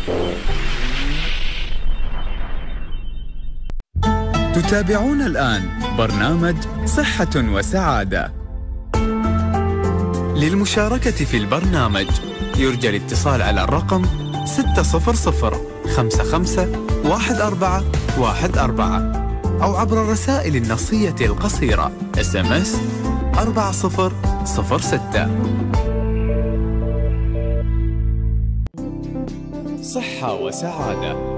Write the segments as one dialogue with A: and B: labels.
A: تتابعون الآن برنامج صحة وسعادة. للمشاركة في البرنامج يرجى الاتصال على الرقم 600-55-14-14 أو عبر الرسائل النصية القصيرة SMS 4006. صحة وسعادة.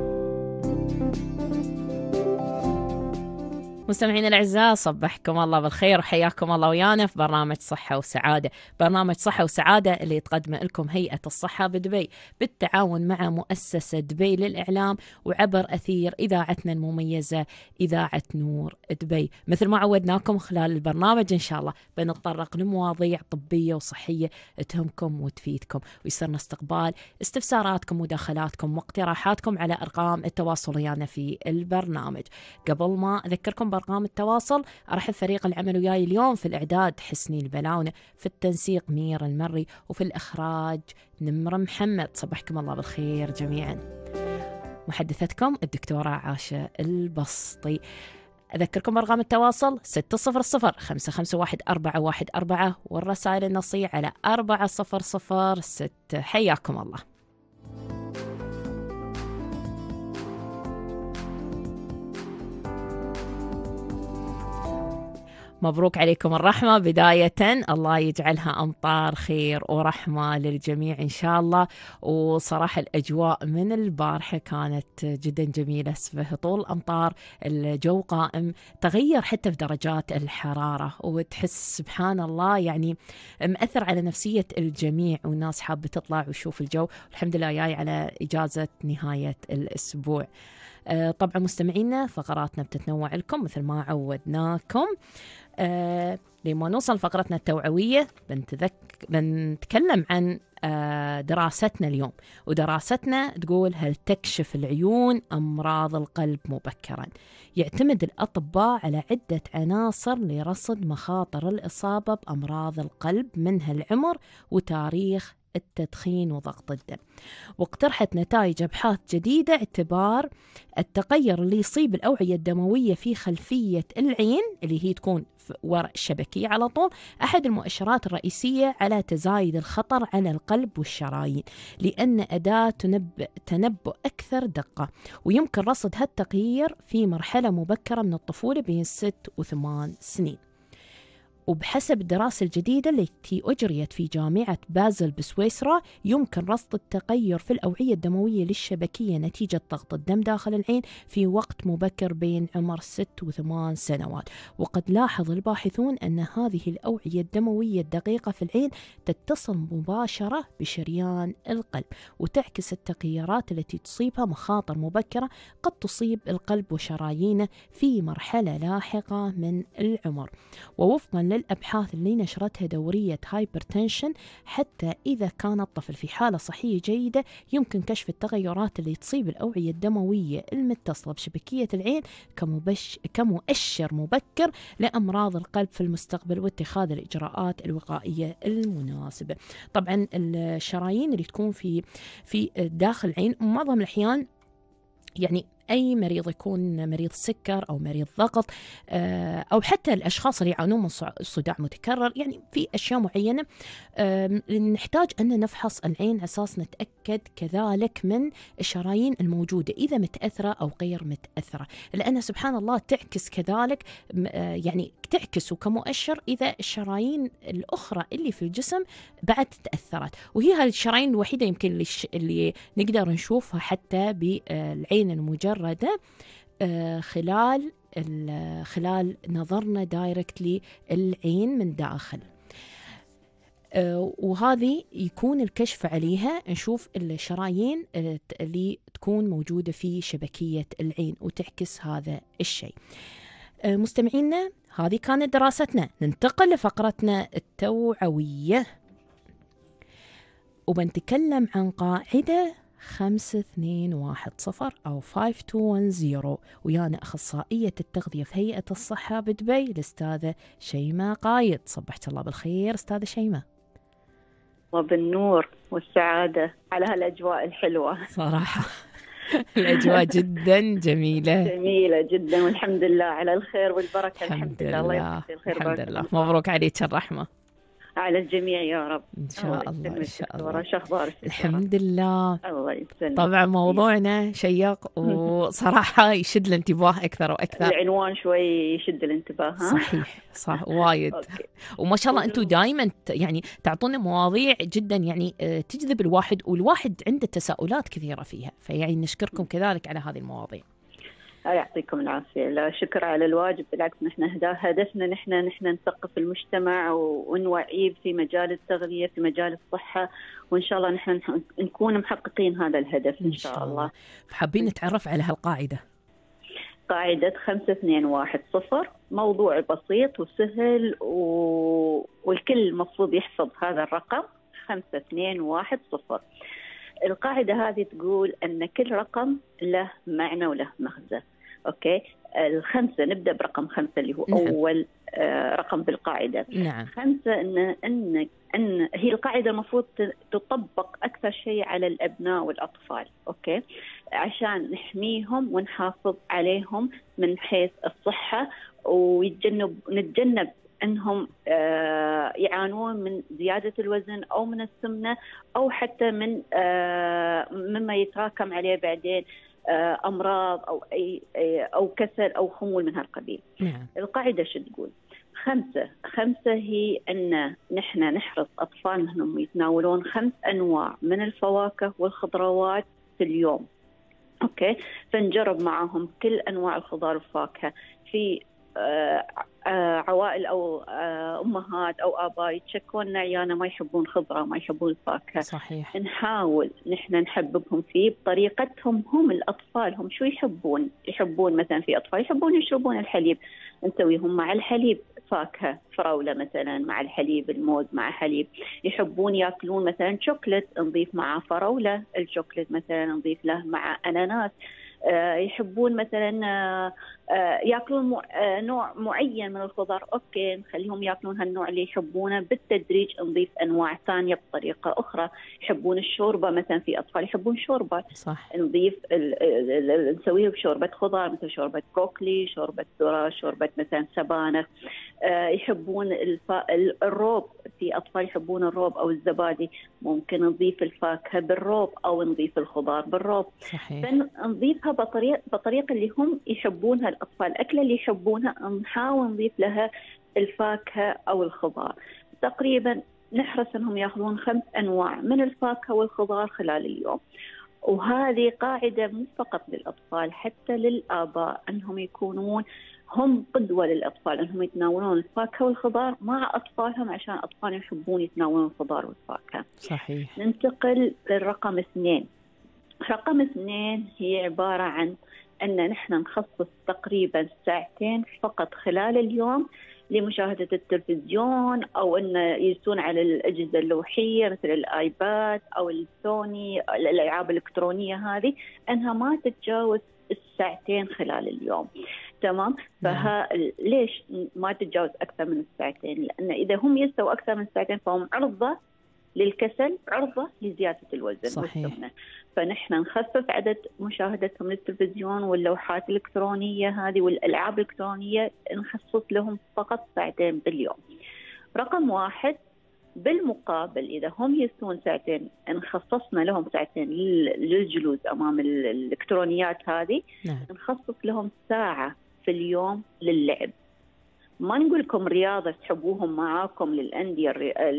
B: مستمعينا الأعزاء، صبحكم الله بالخير وحياكم الله ويانا في برنامج صحة وسعادة. برنامج صحة وسعادة اللي تقدمه لكم هيئة الصحة بدبي بالتعاون مع مؤسسة دبي للإعلام وعبر أثير إذاعتنا المميزة إذاعة نور دبي. مثل ما عودناكم خلال البرنامج إن شاء الله بنتطرق لمواضيع طبية وصحية تهمكم وتفيدكم، ويصيرنا استقبال استفساراتكم مداخلاتكم واقتراحاتكم على أرقام التواصل ويانا في البرنامج. قبل ما أذكركم بأرقام التواصل، أرحب فريق العمل وياي اليوم في الإعداد حسني البلاونة، في التنسيق مير المري، وفي الإخراج نمر محمد. صبحكم الله بالخير جميعا. محدثتكم الدكتورة عاشة البسطي. أذكركم بأرقام التواصل 600-551414 والرسائل النصية على 4006. حياكم الله. مبروك عليكم الرحمة بداية، الله يجعلها أمطار خير ورحمة للجميع إن شاء الله. وصراحة الأجواء من البارحة كانت جدا جميلة، هطول الأمطار، الجو قائم، تغير حتى في درجات الحرارة، وتحس سبحان الله يعني مأثر على نفسية الجميع، والناس حابة تطلع وشوف الجو. الحمد لله جاي على إجازة نهاية الأسبوع. طبعا مستمعينا فقراتنا بتتنوع لكم مثل ما عودناكم. لما نوصل فقرتنا التوعوية بنتكلم عن دراستنا اليوم، ودراستنا تقول: هل تكشف العيون أمراض القلب مبكرا؟ يعتمد الأطباء على عدة عناصر لرصد مخاطر الإصابة بأمراض القلب، منها العمر وتاريخ التدخين وضغط الدم. واقترحت نتائج أبحاث جديدة اعتبار التغير اللي يصيب الأوعية الدموية في خلفية العين، اللي هي تكون وراء الشبكية على طول، أحد المؤشرات الرئيسية على تزايد الخطر على القلب والشرايين، لأن أداة تنبؤ أكثر دقة، ويمكن رصد هالتغيير في مرحلة مبكرة من الطفولة بين 6 و8 سنين. وبحسب الدراسة الجديدة التي أجريت في جامعة بازل بسويسرا، يمكن رصد التغير في الأوعية الدموية للشبكية نتيجة ضغط الدم داخل العين في وقت مبكر بين عمر 6 و8 سنوات. وقد لاحظ الباحثون أن هذه الأوعية الدموية الدقيقة في العين تتصل مباشرة بشريان القلب، وتعكس التغيرات التي تصيبها مخاطر مبكرة قد تصيب القلب وشرايينه في مرحلة لاحقة من العمر. ووفقا للأبحاث اللي نشرتها دورية هايبرتنشن، حتى إذا كان الطفل في حالة صحية جيدة يمكن كشف التغيرات اللي تصيب الأوعية الدموية المتصلة بشبكية العين كمؤشر مبكر لأمراض القلب في المستقبل، واتخاذ الإجراءات الوقائية المناسبة. طبعا الشرايين اللي تكون في داخل العين معظم الأحيان، يعني أي مريض يكون مريض سكر أو مريض ضغط أو حتى الأشخاص اللي يعانون من صداع متكرر، يعني في أشياء معينة نحتاج أن نفحص العين أساس نتأكد كذلك من الشرايين الموجودة إذا متأثرة أو غير متأثرة، لأن سبحان الله تعكس كذلك، يعني تعكس كمؤشر إذا الشرايين الأخرى اللي في الجسم بعد تأثرت. وهي هذه الشرايين الوحيدة يمكن اللي نقدر نشوفها حتى بالعين المجردة خلال نظرنا دايركتلي العين من داخل. وهذه يكون الكشف عليها، نشوف الشرايين اللي تكون موجودة في شبكية العين وتعكس هذا الشيء. مستمعينا هذه كانت دراستنا. ننتقل لفقرتنا التوعوية، وبنتكلم عن قاعدة 5210 أو 5210، ويانا أخصائية التغذية في هيئة الصحة بدبي الأستاذة شيماء قايد. صبحت الله بالخير أستاذة شيماء.
C: وبالنور والسعادة على هالأجواء الحلوة.
B: صراحة الأجواء جدا جميلة.
C: جميلة جدا، والحمد لله على الخير والبركة.
B: الحمد
C: الله
B: لله.
C: يبارك الخير.
B: الحمد لله. مبروك عليك الرحمة.
C: على الجميع يا رب.
B: إن شاء الله. إن شاء الله.
C: شو أخبارك؟
B: الحمد لله.
C: الله يسلمك.
B: طبعا موضوعنا شيق وصراحة يشد الانتباه أكثر وأكثر.
C: العنوان شوي يشد الانتباه. ها؟
B: صحيح، صح، وايد. وما شاء الله أنتم دائما يعني تعطونا مواضيع جدا يعني تجذب الواحد، والواحد عنده تساؤلات كثيرة فيها، فيعني نشكركم كذلك على هذه المواضيع.
C: يعطيكم العافية. لا شكر على الواجب، بالعكس نحن هدفنا نحن نثقف المجتمع ونوعيه في مجال التغذية، في مجال الصحة، وإن شاء الله نحن نكون محققين هذا الهدف إن شاء الله.
B: حابين نتعرف على هالقاعدة.
C: قاعدة 5210. موضوع بسيط وسهل والكل المفروض يحفظ هذا الرقم 5210. القاعدة هذه تقول أن كل رقم له معنى وله مغزى. أوكي، الخمسة نبدأ برقم 5 اللي هو أول رقم بالقاعدة.
B: نعم.
C: 5 أن هي القاعدة المفروض تطبق أكثر شيء على الأبناء والأطفال. أوكي، عشان نحميهم ونحافظ عليهم من حيث الصحة، ونتجنب أنهم يعانون من زيادة الوزن أو من السمنة أو حتى من مما يتراكم عليه بعدين أمراض أو كسل أو خمول من هالقبيل.
B: نعم.
C: القاعدة شو تقول؟ 5 هي أن نحن نحرص أطفالنا أنهم يتناولون 5 أنواع من الفواكه والخضروات في اليوم. أوكي، فنجرب معهم كل أنواع الخضار والفاكهة. في عوائل أو أمهات أو آباء يتشكون عيانا ما يحبون خضرة، ما يحبون الفاكهة.
B: صحيح.
C: نحاول نحن نحببهم فيه بطريقتهم هم. الأطفال هم شو يحبون مثلا في أطفال يحبون يشربون الحليب، نسويهم مع الحليب فاكهة، فراولة مثلا مع الحليب، الموز مع حليب. يحبون يأكلون مثلا شوكولات، نضيف معه فراولة. الشوكولات مثلا نضيف له مع أناناس. يحبون مثلا يأكلون نوع معين من الخضار، أوكي نخليهم يأكلون هالنوع اللي يحبونه. بالتدريج نضيف أنواع ثانية بطريقة أخرى. يحبون الشوربة مثلا، في أطفال يحبون شوربة،
B: صح.
C: نضيف نسويه بشوربة خضار مثل شوربة بروكلي، شوربة ذرة، شوربة مثلا سبانخ. يحبون الروب، في أطفال يحبون الروب أو الزبادي، ممكن نضيف الفاكهة بالروب أو نضيف الخضار بالروب.
B: صحيح.
C: فنضيفها بطريقة اللي هم يحبونها الأطفال، الأكلة اللي يحبونها نحاول نضيف لها الفاكهة أو الخضار. تقريبا نحرص أنهم يأخذون 5 أنواع من الفاكهة والخضار خلال اليوم. وهذه قاعدة مو فقط للأطفال، حتى للآباء، أنهم يكونون هم قدوة للأطفال، أنهم يتناولون الفاكهة والخضار مع أطفالهم عشان أطفالهم يحبون يتناولون الخضار والفاكهة.
B: صحيح.
C: ننتقل للرقم 2. رقم 2 هي عبارة عن أن نحن نخصص تقريبا 2 فقط خلال اليوم لمشاهدة التلفزيون، أو أن يجلسون على الأجهزة اللوحية مثل الآيباد أو السوني، الألعاب الإلكترونية هذه، أنها ما تتجاوز 2 خلال اليوم. تمام. ليش ما تتجاوز أكثر من 2؟ لأن إذا هم يستووا أكثر من 2 فهم عرضة للكسل، عرضة لزيادة الوزن والسمنة. فنحن نخفف عدد مشاهدتهم للتلفزيون واللوحات الإلكترونية هذه والألعاب الإلكترونية، نخصص لهم فقط 2 باليوم. رقم 1 بالمقابل، إذا هم يستون 2 نخصصنا لهم 2 للجلوس أمام الإلكترونيات هذه. نخصص لهم ساعة في اليوم للعب. ما نقول لكم رياضة تحبوهم معاكم للأندية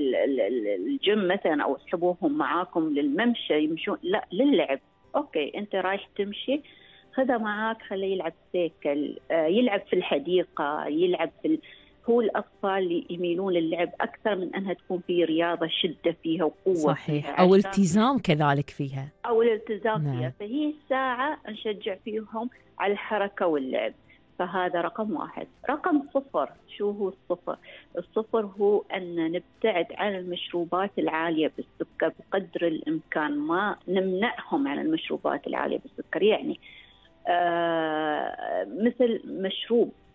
C: الجيم مثلا، أو تحبوهم معاكم للممشى يمشون، لا، للعب. أوكي، أنت رايح تمشي، خذها معاك، خليه يلعب سيكل، يلعب في الحديقة، يلعب هو الأطفال اللي يميلون للعب أكثر من أنها تكون في رياضة شدة فيها وقوة.
B: صحيح. فيها. أو التزام كذلك فيها.
C: أو الالتزام فيها. فهي ساعة نشجع فيهم على الحركة واللعب. فهذا رقم 1. رقم 0، شو هو الصفر؟ الصفر هو أن نبتعد عن المشروبات العالية بالسكر بقدر الإمكان، ما نمنعهم عن المشروبات العالية بالسكر. يعني مثل مشروب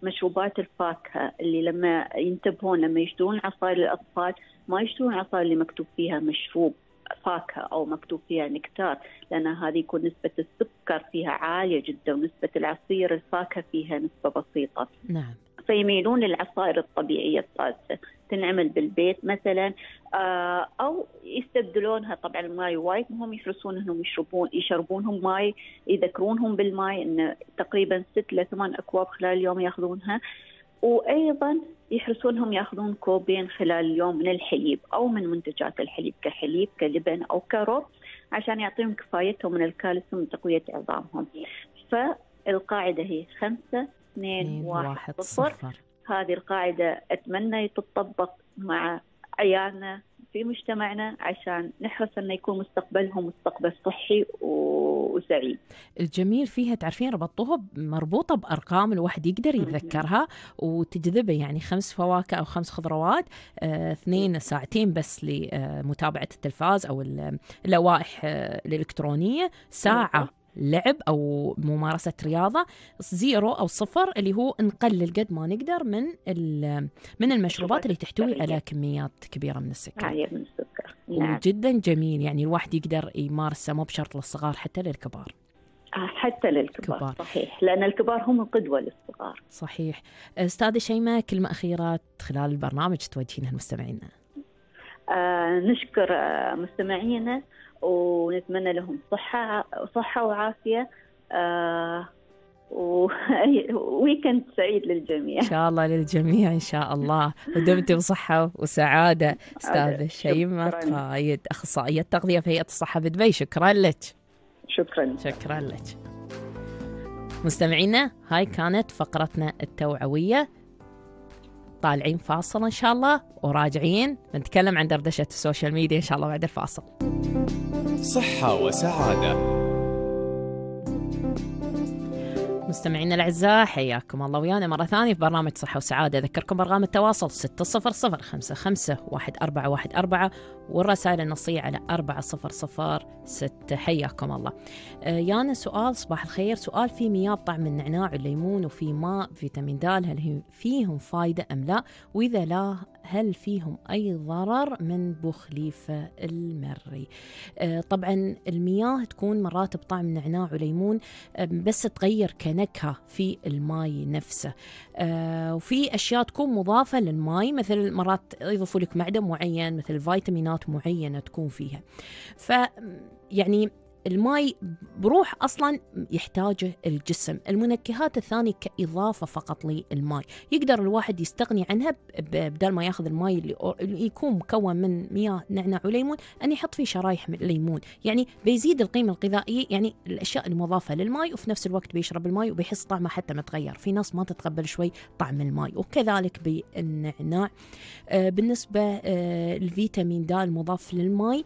C: مشروبات الفاكهة اللي لما ينتبهون لما يشترون عصائر للأطفال ما يشترون عصائر اللي مكتوب فيها مشروب فاكهة أو مكتوب فيها نكتار، لأن هذه يكون نسبة السكر فيها عالية جدا ونسبة العصير الفاكهة فيها نسبة بسيطة.
B: نعم.
C: فيميلون للعصائر الطبيعية الطازجة تنعمل بالبيت مثلا، أو يستبدلونها. طبعا الماء وايد مهم، يحرصون أنهم يشربونهم ماء، يذكرونهم بالماء أن تقريبا 6 إلى 8 أكواب خلال اليوم يأخذونها. وأيضا يحرصونهم يأخذون كوبين خلال اليوم من الحليب أو من منتجات الحليب كحليب كلبن أو كرب، عشان يعطيهم كفايتهم من الكالسيوم لتقوية عظامهم. فالقاعدة هي 5 2 1 0. هذه القاعدة أتمنى تطبق مع عيالنا في مجتمعنا عشان نحرص أن يكون مستقبلهم مستقبل صحي وسعيد.
B: الجميل فيها تعرفين ربطوها مربوطة بأرقام الواحد يقدر يتذكرها وتجذبه، يعني 5 فواكه أو 5 خضروات، 2 ساعتين بس لمتابعة التلفاز أو اللوائح الإلكترونية، ساعة لعب أو ممارسة رياضة، 0 أو 0 اللي هو نقلل قد ما نقدر من المشروبات اللي تحتوي على كميات كبيرة من السكر.
C: عالية من السكر.
B: وجدا جميل، يعني الواحد يقدر يمارسه مو بشرط للصغار، حتى للكبار.
C: حتى للكبار. صحيح، لأن الكبار هم القدوة للصغار.
B: صحيح. أستاذة شيماء، كلمة أخيرة خلال البرنامج توجهينها لمستمعينا.
C: نشكر مستمعينا ونتمنى لهم صحة وعافية، وويكند سعيد للجميع
B: إن شاء الله. للجميع إن شاء الله، ودمتم بصحة وسعادة. أستاذة شيماء قايد، أخصائية تغذية في هيئة الصحة بدبي، شكرا لك. شكرا لك. مستمعينا، هاي كانت فقرتنا التوعوية. طالعين فاصل إن شاء الله وراجعين نتكلم عن دردشة السوشيال ميديا إن شاء الله بعد الفاصل.
A: صحة وسعادة.
B: مستمعينا الأعزاء، حياكم الله ويانا مرة ثانية في برنامج صحة وسعادة. أذكركم برقم التواصل 600-55-1414 والرسائل النصية على 4006. حياكم الله. يانا سؤال، صباح الخير. سؤال: في مياه بطعم النعناع والليمون وفي ماء فيتامين د، هل فيهم فايدة أم لا؟ وإذا لا، هل فيهم أي ضرر من بخليفة المري؟ طبعا المياه تكون مرات بطعم نعناع وليمون، بس تغير كنكهة في الماء نفسه. وفي أشياء تكون مضافة للماء، مثل مرات يضيفوا لك معدن معين، مثل فيتامينات معينة تكون فيها. يعني الماء بروح أصلا يحتاجه الجسم. المنكهات الثانية كإضافة فقط للماء، يقدر الواحد يستغني عنها بدل ما ياخذ الماء اللي يكون مكون من مياه نعناع وليمون، أن يحط فيه شرايح من الليمون، يعني بيزيد القيمة الغذائية، يعني الأشياء المضافة للماء، وفي نفس الوقت بيشرب الماء وبيحس طعمه حتى متغير. في ناس ما تتقبل شوي طعم الماء، وكذلك بالنعناع. بالنسبة الفيتامين د المضاف للماء،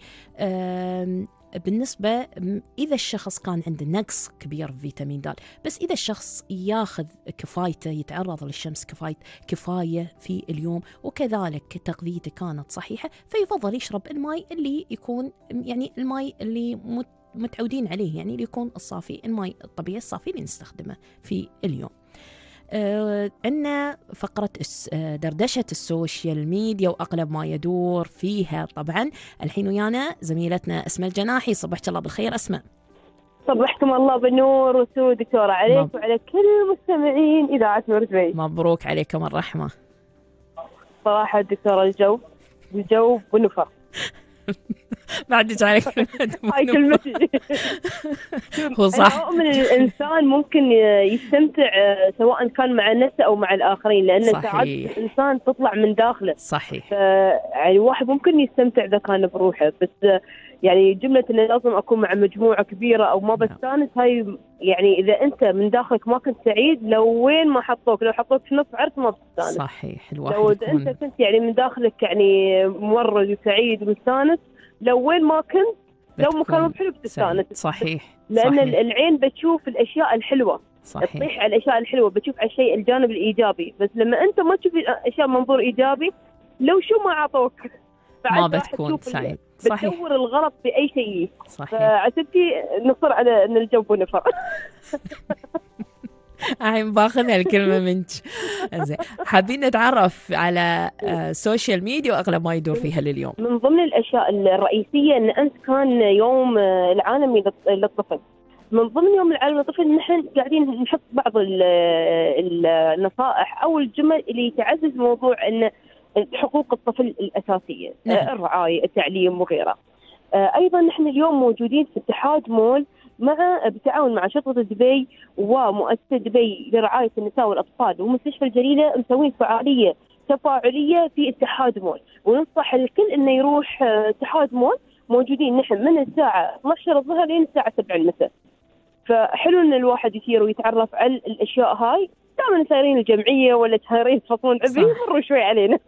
B: بالنسبة إذا الشخص كان عنده نقص كبير في فيتامين د، بس إذا الشخص ياخذ كفايته، يتعرض للشمس كفاية في اليوم، وكذلك تغذيته كانت صحيحة، فيفضل يشرب الماء اللي يكون يعني الماء اللي متعودين عليه، يعني اللي يكون الصافي، الماء الطبيعي الصافي اللي نستخدمه في اليوم. عندنا فقرة دردشة السوشيال ميديا وأقلب ما يدور فيها. طبعا الحين ويانا زميلتنا أسماء الجناحي. صبحت الله بالخير أسماء.
D: صبحكم الله بالنور والسود دكتورة عليك وعلى كل مستمعين إذاعة نور دبي.
B: مبروك عليكم الرحمة.
D: صراحة دكتورة الجو بنفر.
B: بعد عليك
D: هاي كلمتي.
B: هو صح.
D: أؤمن الإنسان ممكن يستمتع سواء كان مع نفسه أو مع الآخرين، لأن ساعات الإنسان تطلع من داخله.
B: صحيح.
D: يعني واحد ممكن يستمتع إذا كان بروحه، بس يعني جملة إنه لازم أكون مع مجموعة كبيرة أو ما بستانس، هاي يعني إذا أنت من داخلك ما كنت سعيد، لو وين ما حطوك، لو حطوك في نص عرس ما بتستانس.
B: صحيح.
D: لو أنت كنت يعني من داخلك يعني مورد وسعيد ومستانس، لو وين ما كنت، لو مكان حلو بتستانس.
B: صحيح.
D: لأن
B: صحيح.
D: العين بتشوف الأشياء الحلوة.
B: صحيح.
D: تطيح على الأشياء الحلوة، بتشوف على الشيء الجانب الإيجابي. بس لما أنت ما تشوف الأشياء منظور إيجابي، لو شو ما عطوك
B: ما بتكون سعيد. صحيح.
D: بتدور الغلط بأي شيء.
B: صحيح.
D: فعشان كذا نصر على أن الجو نفر.
B: الحين باخذها الكلمة منك. زين، حابين نتعرف على السوشيال ميديا وأغلب ما يدور فيها لليوم.
D: من ضمن الأشياء الرئيسية أن أمس كان يوم العالمي للطفل. من ضمن يوم العالمي للطفل نحن قاعدين نحط بعض النصائح أو الجمل اللي تعزز موضوع أن حقوق الطفل الأساسية، الرعاية، التعليم وغيره. أيضا نحن اليوم موجودين في اتحاد مول بالتعاون مع شرطة دبي ومؤسسة دبي لرعاية النساء والأطفال ومستشفى الجليلة، مسوين فعالية تفاعلية في اتحاد مول، وننصح الكل إنه يروح اتحاد مول. موجودين نحن من الساعة 12 الظهر لين الساعة 7 المساء. فحلو إن الواحد يسير ويتعرف على الأشياء هاي. دائما سايرين الجمعية ولا سايرين يفصلون عبي يمروا شوي علينا.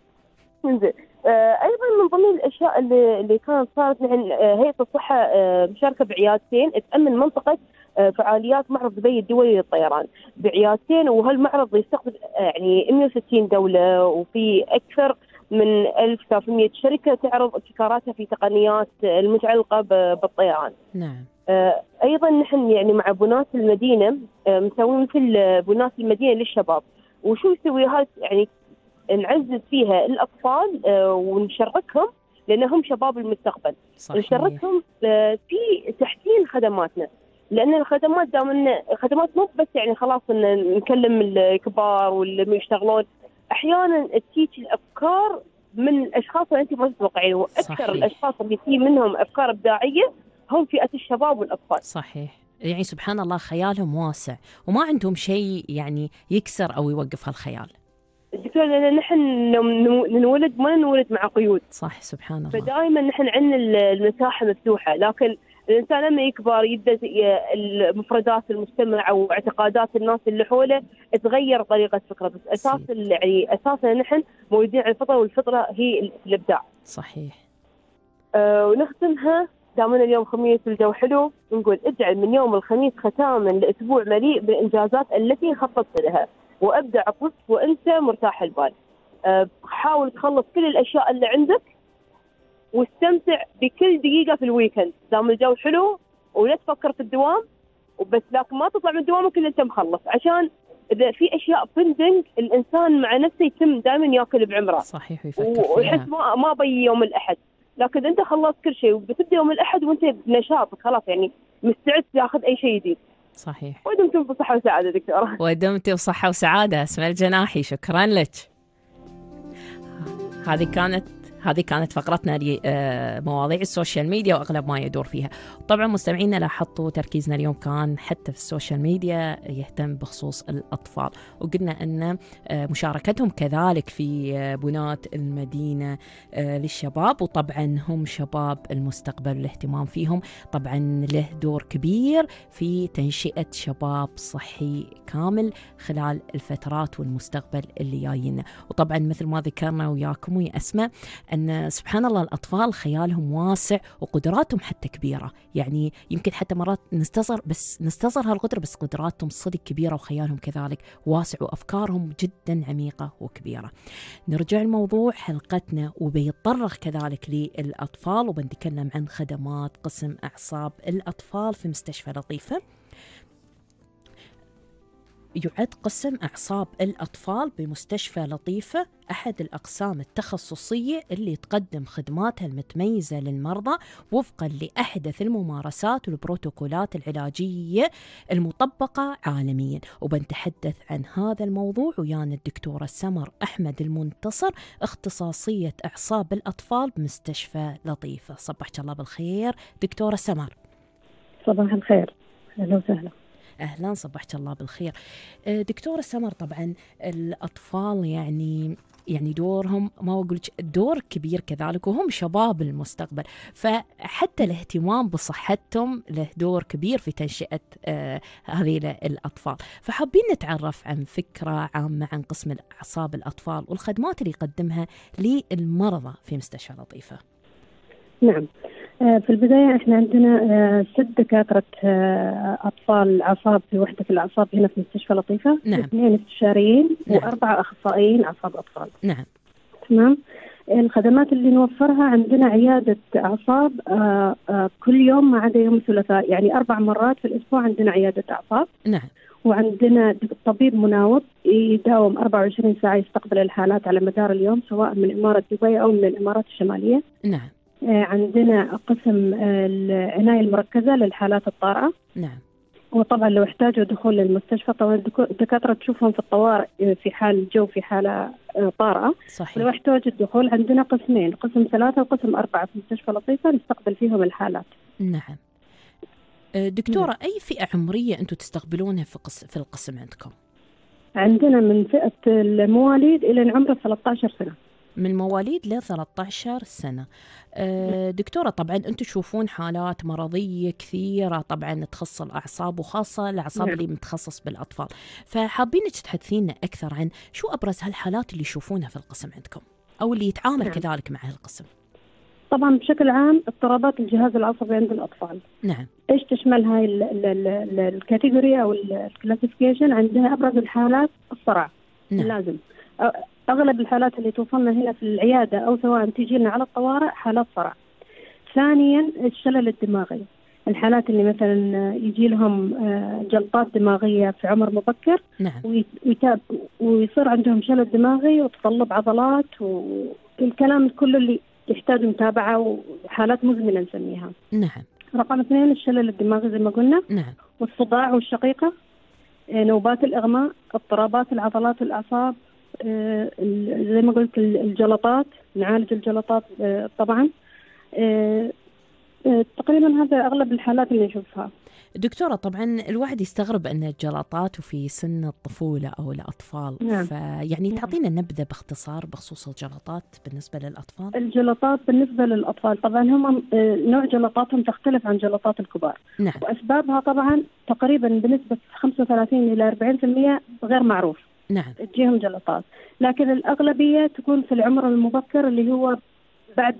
D: ايضا من ضمن الاشياء اللي كانت صارت، نحن هيئه الصحه مشاركه بعيادتين تامن منطقه فعاليات معرض دبي الدولي للطيران بعيادتين، وهالمعرض يستقبل يعني 160 دوله، وفي اكثر من 1300 شركه تعرض ابتكاراتها في تقنيات المتعلقه بالطيران.
B: نعم.
D: ايضا نحن يعني مع بنات المدينه مسوين مثل بنات المدينه للشباب. وشو يسوي هذا؟ يعني نعزز فيها الأطفال ونشاركهم لأنهم شباب المستقبل. صحيح. نشاركهم في تحسين خدماتنا، لأن الخدمات دائما خدمات مو بس يعني خلاص إن نكلم الكبار واللي يشتغلون. أحيانا تجيك الأفكار من الأشخاص اللي أنت ما تتوقعين، وأكثر الأشخاص اللي في منهم أفكار إبداعية هم فئة الشباب والأطفال.
B: صحيح. يعني سبحان الله خيالهم واسع وما عندهم شيء يعني يكسر أو يوقف هالخيال.
D: الدكتور لأن نحن نولد ما نولد مع قيود.
B: صح، سبحان الله.
D: فدائما نحن عندنا المساحة مفتوحة، لكن الإنسان لما يكبر يبدأ المفردات المجتمع أو اعتقادات الناس اللي حوله تغير طريقة فكرة. بس أساس يعني أساسا نحن موجودين على الفطرة، والفطرة هي الإبداع.
B: صحيح.
D: ونختمها دامنا اليوم خميس والجو حلو، نقول اجعل من يوم الخميس ختاما لأسبوع مليء بالإنجازات التي خططت لها، وابدع طف وانت مرتاح البال. حاول تخلص كل الاشياء اللي عندك واستمتع بكل دقيقه في الويكند دام الجو حلو، ولا تفكر في الدوام وبس. لكن ما تطلع من دوامك الا انت مخلص، عشان اذا في اشياء بندنج الانسان مع نفسه يتم دائما ياكل بعمره.
B: صحيح. ويفكر
D: ويحس ما بي يوم الاحد. لكن انت خلصت كل شيء وبتبدا يوم الاحد وانت بنشاط خلاص، يعني مستعد تاخذ اي شيء جديد.
B: صحيح.
D: ودمتم بصحة وسعادة دكتورة.
B: ودمت بصحة وسعادة. اسماء الجناحي، شكرا لك. هذه كانت فقرتنا لمواضيع السوشيال ميديا وأغلب ما يدور فيها. طبعا مستمعينا لاحظتوا تركيزنا اليوم كان حتى في السوشيال ميديا يهتم بخصوص الأطفال، وقلنا أن مشاركتهم كذلك في بنات المدينة للشباب، وطبعا هم شباب المستقبل، الاهتمام فيهم طبعا له دور كبير في تنشئة شباب صحي كامل خلال الفترات والمستقبل اللي جاينا. وطبعا مثل ما ذكرنا وياكم ويا أسماء أن سبحان الله الأطفال خيالهم واسع وقدراتهم حتى كبيرة، يعني يمكن حتى مرات نستصغر هالقدرة، بس قدراتهم صدق كبيرة وخيالهم كذلك واسع وأفكارهم جدا عميقة وكبيرة. نرجع لموضوع حلقتنا وبيتطرق كذلك للأطفال، وبنتكلم عن خدمات قسم أعصاب الأطفال في مستشفى لطيفة. يعد قسم أعصاب الأطفال بمستشفى لطيفة أحد الأقسام التخصصية اللي تقدم خدماتها المتميزة للمرضى وفقا لأحدث الممارسات والبروتوكولات العلاجية المطبقة عالميا. وبنتحدث عن هذا الموضوع ويانا الدكتورة سمر أحمد المنتصر، اختصاصية أعصاب الأطفال بمستشفى لطيفة. صبحك الله بالخير دكتورة سمر.
E: صباح الخير، أهلا وسهلا.
B: أهلا، صبحت الله بالخير. دكتورة سمر، طبعا الأطفال يعني دورهم ما أقول دور كبير كذلك، وهم شباب المستقبل، فحتى الاهتمام بصحتهم له دور كبير في تنشئة هذه الأطفال. فحابين نتعرف عن فكرة عامة عن قسم أعصاب الأطفال والخدمات اللي يقدمها للمرضى في مستشفى لطيفة.
E: نعم، في البداية احنا عندنا 6 دكاترة أطفال أعصاب في وحدة الأعصاب هنا في مستشفى لطيفة.
B: نعم.
E: 2 استشاريين.
B: نعم.
E: و4 أخصائيين أعصاب أطفال.
B: نعم.
E: تمام. الخدمات اللي نوفرها عندنا عيادة أعصاب كل يوم ما عدا يوم الثلاثاء، يعني 4 مرات في الأسبوع عندنا عيادة أعصاب.
B: نعم.
E: وعندنا طبيب مناوب يداوم 24 ساعة يستقبل الحالات على مدار اليوم، سواء من إمارة دبي أو من الإمارات الشمالية.
B: نعم.
E: عندنا قسم العناية المركزة للحالات الطارئة.
B: نعم.
E: وطبعا لو احتاجوا دخول للمستشفى، طبعا الدكاترة تشوفهم في الطوارئ في حال الجو في حالة طارئة.
B: صحيح.
E: لو احتاج الدخول عندنا قسمين، قسم 3 وقسم 4 في مستشفى لطيفة نستقبل فيهم الحالات.
B: نعم. دكتورة، أي فئة عمرية أنتم تستقبلونها في القسم عندكم؟
E: عندنا من فئة المواليد إلى عمر 13 سنة.
B: من مواليد ل 13 سنة. دكتورة، طبعا أنتم تشوفون حالات مرضية كثيرة طبعا تخص الأعصاب، وخاصة الأعصاب اللي متخصص بالأطفال، فحابينك تحدثينا أكثر عن شو أبرز هالحالات اللي يشوفونها في القسم عندكم أو اللي يتعامل كذلك مع هالقسم.
E: طبعا بشكل عام اضطرابات الجهاز العصبي عند الأطفال.
B: نعم.
E: إيش تشمل هاي الكاتيجوري أو الكلاسيفيكيشن؟ عندنا أبرز الحالات الصرع.
B: نعم.
E: لازم أغلب الحالات اللي توصلنا هنا في العيادة أو سواء تيجي لنا على الطوارئ حالات صرع. ثانيا الشلل الدماغي، الحالات اللي مثلا يجي لهم جلطات دماغية في عمر مبكر.
B: نعم.
E: ويصير عندهم شلل دماغي وتطلب عضلات والكلام كله اللي يحتاج متابعة وحالات مزمنة نسميها.
B: نعم.
E: رقم 2 الشلل الدماغي زي ما قلنا.
B: نعم.
E: والصداع والشقيقة، نوبات الإغماء، اضطرابات العضلات والأعصاب، زي ما قلت الجلطات، نعالج الجلطات طبعا. تقريبا هذا أغلب الحالات اللي نشوفها.
B: دكتورة، طبعا الواحد يستغرب أن الجلطات وفي سن الطفولة أو الأطفال.
E: نعم.
B: فيعني تعطينا نبذة باختصار بخصوص الجلطات بالنسبة للأطفال.
E: الجلطات بالنسبة للأطفال طبعا هم نوع جلطاتهم تختلف عن جلطات الكبار.
B: نعم.
E: وأسبابها طبعا تقريبا بنسبة 35 إلى 40% غير معروف.
B: نعم.
E: تجيهم جلطات، لكن الأغلبية تكون في العمر المبكر اللي هو بعد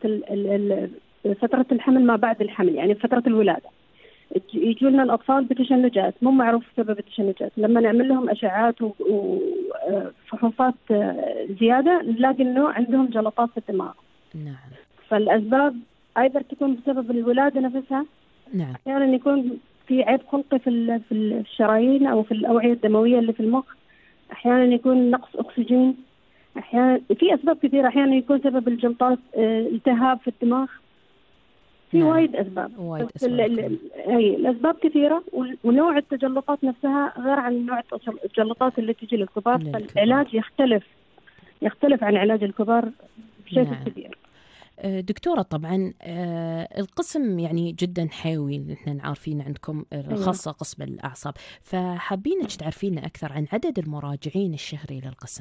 E: فترة الحمل، ما بعد الحمل، يعني فترة الولادة. يجولنا الأطفال بتشنجات مو معروف سبب التشنجات، لما نعمل لهم أشعات وفحوصات زيادة نلاقي إنه عندهم جلطات في الدماغ.
B: نعم.
E: فالأسباب أيضا تكون بسبب الولادة نفسها.
B: نعم.
E: أحيانا يكون في عيب خلقي في الشرايين أو في الأوعية الدموية اللي في المخ. أحيانا يكون نقص أكسجين. أحيانا في أسباب كثيرة. أحيانا يكون سبب الجلطات التهاب في الدماغ. في وايد أسباب. الأسباب كثيرة، ونوع التجلطات نفسها غير عن نوع التجلطات اللي تجي للكبار. فالعلاج يختلف عن علاج الكبار بشكل كبير.
B: دكتورة، طبعا القسم يعني جدا حيوي، نحن عارفين عندكم خاصة قسم الأعصاب، فحابينك تعرفينا أكثر عن عدد المراجعين الشهري للقسم.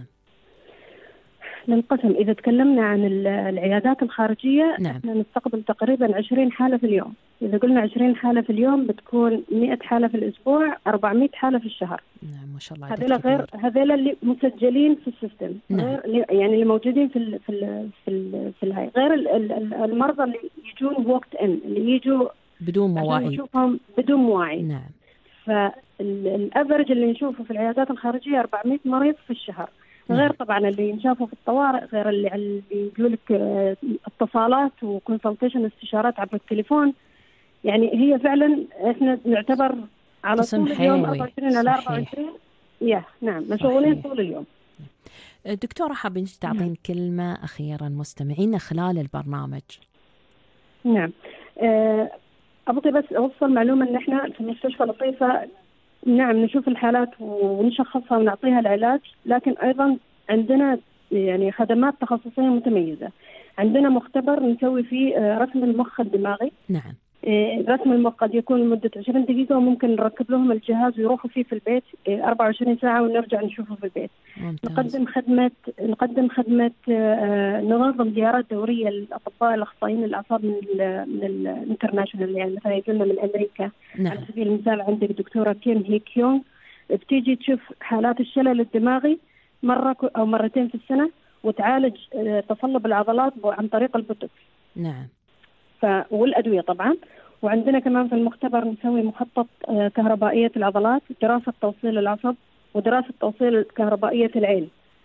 E: للقسم إذا تكلمنا عن العيادات الخارجية،
B: نعم.
E: احنا نستقبل تقريبا 20 حالة في اليوم. إذا قلنا 20 حالة في اليوم بتكون 100 حالة في الأسبوع، 400 حالة في الشهر.
B: نعم ما شاء الله.
E: هذول اللي مسجلين في السيستم.
B: نعم.
E: غير يعني اللي موجودين في الهاي، غير المرضى اللي يجون وقت اللي يجوا
B: بدون مواعيد.
E: نشوفهم بدون مواعيد.
B: نعم.
E: فالأفرج اللي نشوفه في العيادات الخارجية 400 مريض في الشهر. غير طبعا اللي نشافه في الطوارئ، غير اللي يقول لك اتصالات وكونسلتيشن، استشارات عبر التليفون. يعني هي فعلا احنا نعتبر على طول اليوم 24 على 24. نعم مشغولين طول اليوم.
B: دكتورة، حابين تعطين كلمة أخيرا مستمعينا خلال البرنامج.
E: نعم. أبغى بس أوصل معلومة إن احنا في مستشفى لطيفة نعم نشوف الحالات ونشخصها ونعطيها العلاج، لكن أيضا عندنا يعني خدمات تخصصية متميزة. عندنا مختبر نسوي فيه رسم المخ الدماغي.
B: نعم.
E: رسم المخ قد يكون لمدة 20 دقيقة، وممكن نركب لهم الجهاز ويروحوا فيه في البيت 24 ساعة ونرجع نشوفه في البيت. نقدم خدمة ننظم زيارات دورية للأطباء الأخصائيين الأعصاب من الانترناشونال، يعني مثلا يجونا من أمريكا.
B: نعم.
E: على سبيل المثال عندك دكتورة كيم هي كيونغ بتيجي تشوف حالات الشلل الدماغي مرة أو مرتين في السنة، وتعالج تصلب العضلات عن طريق البوتوكس.
B: نعم.
E: والأدوية طبعا. وعندنا كمان في المختبر نسوي مخطط كهربائية العضلات، دراسة توصيل العصب، ودراسة توصيل كهربائية العين.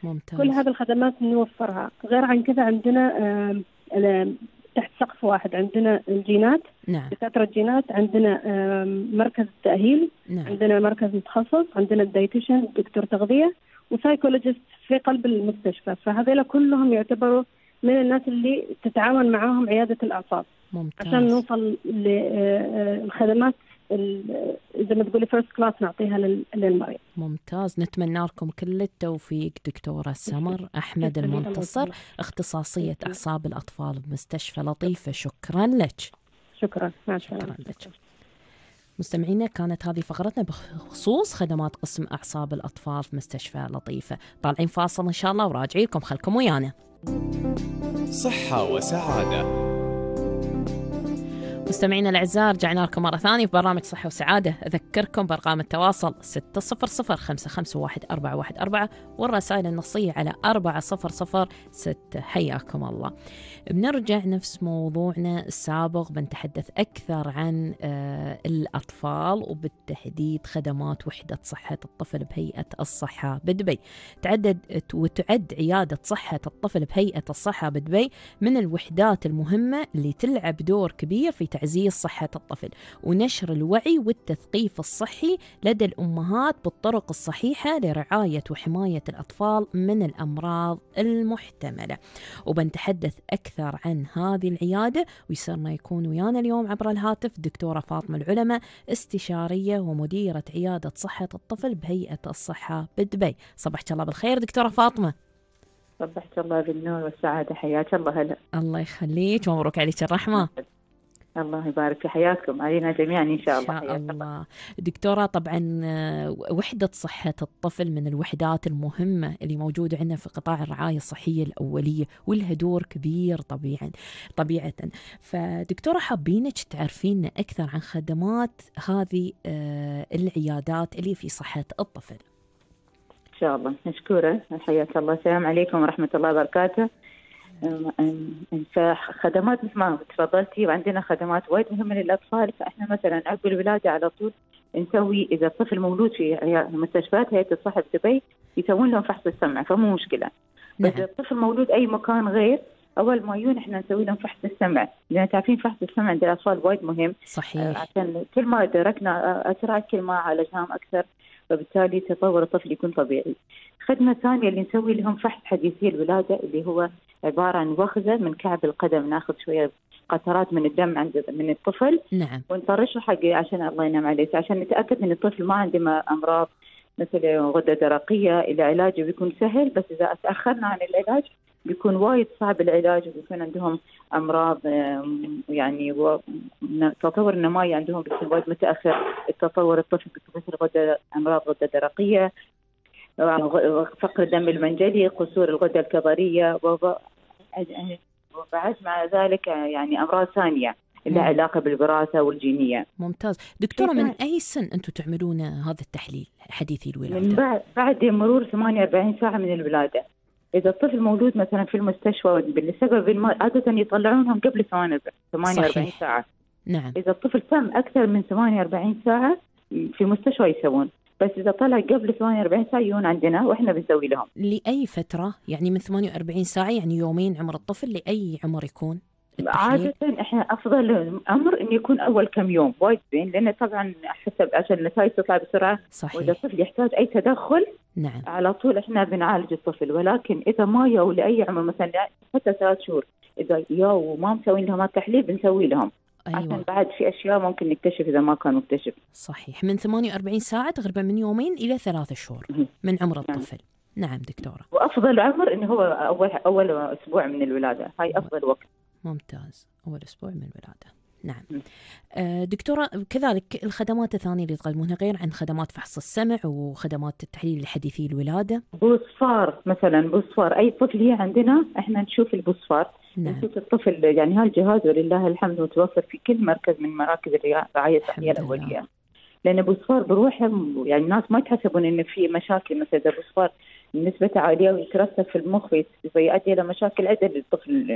B: ممتاز.
E: كل هذه الخدمات نوفرها. غير عن كذا عندنا تحت سقف واحد عندنا الجينات،
B: نعم.
E: دكاترة الجينات، عندنا مركز التأهيل،
B: نعم.
E: عندنا مركز متخصص، عندنا الدايتيشن دكتور تغذية، وسايكولوجيست في قلب المستشفى. فهذول كلهم يعتبروا من الناس اللي تتعاون معاهم عيادة الأعصاب.
B: ممتاز.
E: عشان نوصل للخدمات زي ما تقولي فيرست كلاس نعطيها للمريض.
B: ممتاز. نتمنى لكم كل التوفيق دكتورة سمر أحمد المنتصر، اختصاصية أعصاب الأطفال بمستشفى لطيفة. شكرا لك.
E: شكرا. مع السلامة.
B: شكرا لك. مستمعينا، كانت هذه فقرتنا بخصوص خدمات قسم أعصاب الأطفال في مستشفى لطيفة. طالعين فاصل إن شاء الله وراجعين لكم، خلكم ويانا.
A: صحة وسعادة.
B: مستمعينا الأعزاء، رجعنا لكم مرة ثانية في برنامج صحة وسعادة. أذكركم بأرقام التواصل 600-551-414 والرسائل النصية على 4006. حياكم الله. بنرجع نفس موضوعنا السابق، بنتحدث أكثر عن الأطفال وبالتحديد خدمات وحدة صحة الطفل بهيئة الصحة بدبي. تعد عيادة صحة الطفل بهيئة الصحة بدبي من الوحدات المهمة اللي تلعب دور كبير في تعزيز صحة الطفل ونشر الوعي والتثقيف الصحي لدى الأمهات بالطرق الصحيحة لرعاية وحماية الأطفال من الأمراض المحتملة. وبنتحدث أكثر عن هذه العيادة، ويسرنا يكون ويانا اليوم عبر الهاتف دكتورة فاطمة العلماء، استشارية ومديرة عيادة صحة الطفل بهيئة الصحة بدبي. صبحك الله بالخير دكتورة فاطمة.
C: صبحك الله بالنور والسعادة. حياك الله. هلا.
B: الله يخليك ومبروك عليك الرحمة.
C: الله يبارك في حياتكم علينا جميعا إن شاء الله.
B: إن شاء الله. دكتورة، طبعا وحدة صحة الطفل من الوحدات المهمة اللي موجودة عندنا في قطاع الرعاية الصحية الأولية، ولها دور كبير طبيعة. فدكتورة، حابينك تعرفين أكثر عن خدمات هذه العيادات اللي في صحة الطفل.
C: إن شاء الله. مشكورة. حياك الله. السلام عليكم ورحمة الله وبركاته. خدمات مثل ما تفضلتي، وعندنا خدمات وايد مهمة للأطفال. فإحنا مثلا عقب الولادة على طول نسوي، إذا الطفل مولود في مستشفيات هيئة الصحة بدبي يسوون لهم فحص السمع، فمو مشكلة. بس إذا الطفل مولود أي مكان غير، أول ما يجون إحنا نسوي لهم فحص السمع، لأن تعرفين فحص السمع عند الأطفال وايد مهم.
B: صحيح.
C: عشان كل ما دركنا أسرع كل ما عالجناهم أكثر، فبالتالي تطور الطفل يكون طبيعي. خدمة ثانية اللي نسوي لهم فحص حديثي الولادة، اللي هو عبارة عن وخزة من كعب القدم، ناخذ شوية قطرات من الدم من الطفل.
B: نعم.
C: ونطرشه حقه عشان الله ينعم عليك، عشان نتأكد ان الطفل ما عنده أمراض مثل غدة درقية. إلى علاجه بيكون سهل، بس إذا تأخرنا عن العلاج بيكون وايد صعب العلاج، وبيكون عندهم أمراض يعني تطور النمائي عندهم بيكون وايد متأخر. التطور الطفل مثل أمراض غدة درقية، فقر الدم المنجلي، قصور الغدة الكظرية، وبعد مع ذلك يعني أمراض ثانية لها علاقة بالوراثة والجينية.
B: ممتاز. دكتورة، من أي سن أنتم تعملون هذا التحليل حديثي الولادة؟
C: من بعد مرور 48 ساعة من الولادة. إذا الطفل مولود مثلا في المستشفى بالسبب عادة يطلعونهم قبل 48 ساعة.
B: نعم.
C: إذا الطفل تم أكثر من 48 ساعة في المستشفى يسوون، بس إذا طلع قبل 48 ساعة يجون عندنا وإحنا بنسوي لهم.
B: لأي فترة؟ يعني من 48 ساعة يعني يومين عمر الطفل، لأي عمر يكون
C: عادة إحنا أفضل أمر إنه يكون أول كم يوم وايد زين، لأن طبعا حسب عشان النتائج تطلع بسرعة.
B: صحيح.
C: وإذا الطفل يحتاج أي تدخل،
B: نعم،
C: على طول إحنا بنعالج الطفل. ولكن إذا ما يو لأي عمر مثلا حتى 3 شهور، إذا يو وما مسوين لهم التحليل بنسوي لهم.
B: أيوة.
C: عشان بعد في أشياء ممكن نكتشف إذا ما كان مكتشف.
B: صحيح. من 48 ساعة تقريبا من يومين إلى 3 شهور من عمر الطفل. نعم دكتورة.
C: وأفضل عمر إنه هو أول أسبوع من الولادة، هاي أفضل وقت.
B: ممتاز، أول أسبوع من الولادة. نعم. دكتورة، كذلك الخدمات الثانية اللي تقدمونها غير عن خدمات فحص السمع وخدمات التحليل الحديثي الولادة؟
C: بوصفار مثلا، بوصفار أي طفل هي عندنا إحنا نشوف البوصفار.
B: نعم.
C: نشوف الطفل، يعني هالجهاز ولله الحمد متوفر في كل مركز من مراكز الرعاية الصحية الأولية. لأن بوصفار بروحه يعني الناس ما يتحسبون إن في مشاكل، مثل إذا بوصفار نسبة عالية ويترسب في المخ فيؤدي إلى مشاكل عدة للطفل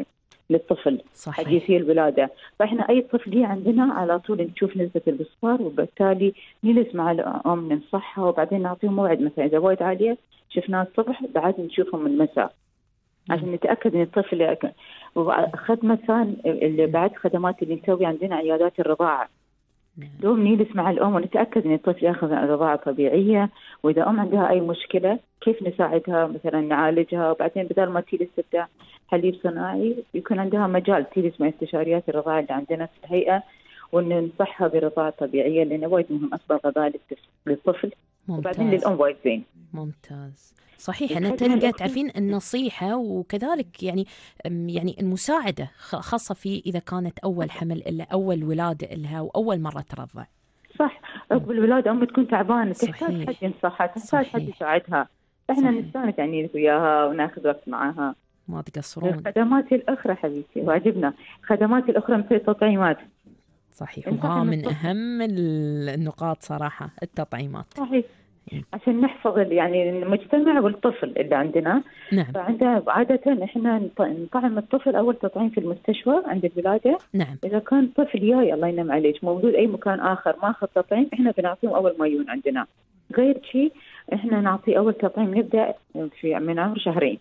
C: للطفل
B: صحيح.
C: حديثي الولادة. فإحنا أي طفل عندنا على طول نشوف نسبة البصفار، وبالتالي نجلس مع الأم ننصحها، وبعدين نعطيهم موعد مثلا إذا وايد عالية شفناه الصبح بعد نشوفهم المساء عشان نتأكد إن الطفل وأخذ مثلا اللي بعد خدمات اللي نسوي عندنا عيادات الرضاعة. دوم نجلس مع الأم ونتأكد إن الطفل يأخذ رضاعة طبيعية، وإذا أم عندها أي مشكلة كيف نساعدها مثلا نعالجها، وبعدين بدل ما تجلس تبدأ حليب صناعي يكون عندها مجال تجلس مع استشاريات الرضاعة اللي عندنا في الهيئة وننصحها بالرضاعة الطبيعية، لأنه وايد مهم أصلا غذاء للطفل. وبعدين للأم وايد زين.
B: ممتاز. صحيح. أنا تلقى تعرفين النصيحة وكذلك يعني المساعدة خاصة في إذا كانت أول حمل إلا أول ولادة إلها وأول مرة ترضع.
C: صح. عقب الولادة أم تكون تعبانة تحتاج حد ينصحها، تحتاج حد يساعدها. إحنا نستانس يعني وياها وناخذ وقت معها.
B: ما تقصرون.
C: الخدمات الأخرى حبيبتي واجبنا، الخدمات الأخرى مثل التطعيمات.
B: صحيح. وها من أهم النقاط صراحة التطعيمات.
C: صحيح. عشان نحفظ يعني المجتمع والطفل اللي عندنا.
B: نعم.
C: فعندنا عادة إحنا نطعم الطفل أول تطعيم في المستشفى عند الولادة.
B: نعم.
C: إذا كان طفل جاي الله ينعم عليك موجود أي مكان آخر ما أخذ تطعيم إحنا بنعطيهم أول ما يجون عندنا. غير شيء إحنا نعطي أول تطعيم نبدأ في من عمر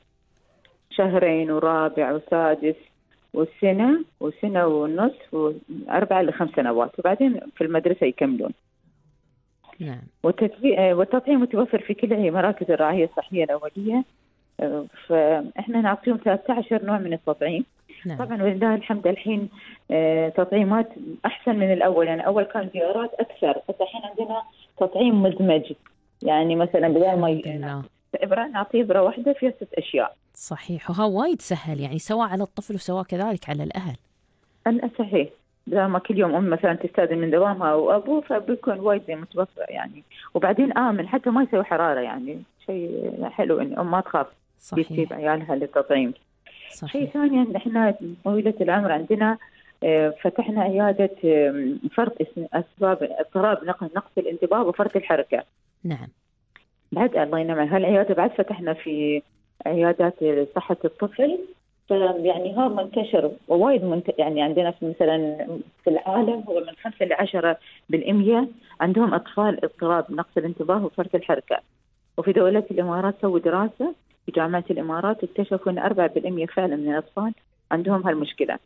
C: شهرين ورابع وسادس وسنة ونص و4 ل 5 سنوات، وبعدين في المدرسة يكملون.
B: نعم.
C: والتطعيم متوفر في كل مراكز الرعاية الصحية الأولية. فإحنا نعطيهم 13 نوع من التطعيم.
B: نعم.
C: طبعا ولله الحمد الحين تطعيمات أحسن من الأول، يعني أول كان زيارات أكثر، بس الحين عندنا تطعيم مزمج. يعني مثلا بدل ما إبرة نعطي إبرة واحدة فيها 6 أشياء.
B: صحيح. وها وايد سهل يعني سواء على الطفل وسواء كذلك على الأهل.
C: صحيح. بدل ما كل يوم أم مثلا تستأذن من دوامها أو أبوه فبيكون وايد زي متوفر يعني. وبعدين آمن حتى ما يسوي حرارة، يعني شيء حلو إن أم ما تخاف تجيب عيالها للتطعيم.
B: صحيح.
C: شيء ثاني إن إحنا طويلة العمر عندنا فتحنا عيادة فرط أسباب اضطراب نقص الانتباه وفرط الحركة.
B: نعم.
C: بعد الله ينعم هالعيادة بعد فتحنا في عيادات صحة الطفل. يعني هذا منتشر ووايد يعني عندنا في مثلا في العالم هو من 5 ل 10% عندهم أطفال اضطراب نقص الانتباه وفرط الحركة. وفي دولة الإمارات سووا دراسة في جامعة الإمارات اكتشفوا أن 4% فعلا من الأطفال عندهم هالمشكلة.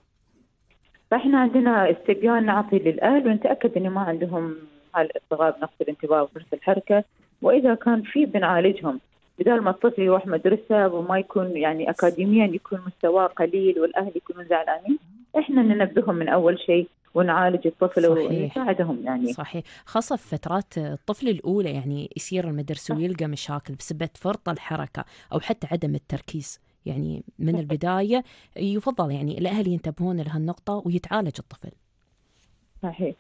C: فإحنا عندنا استبيان نعطي للأهل ونتأكد أن ما عندهم هالاضطراب نقص الانتباه وفرط الحركة، وإذا كان في بنعالجهم بدل ما الطفل يروح مدرسة وما يكون يعني أكاديميا يكون مستواه قليل والأهل يكونون زعلانين. إحنا ننبههم من أول شيء ونعالج الطفل ونساعدهم يعني.
B: صحيح. خاصة في فترات الطفل الأولى يعني يصير المدرسة ويلقى مشاكل بسبب فرط الحركة أو حتى عدم التركيز. يعني من البداية يفضل يعني الأهل ينتبهون لهالنقطة ويتعالج الطفل.
C: صحيح.